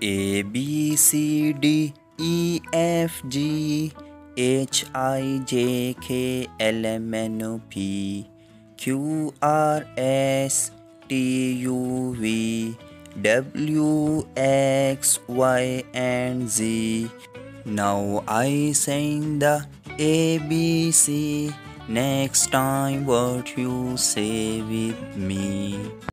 A B C D E F G H I J K L M N O P Q R S T U V W X Y and Z. Now I sing the ABC. Next time what you say with me.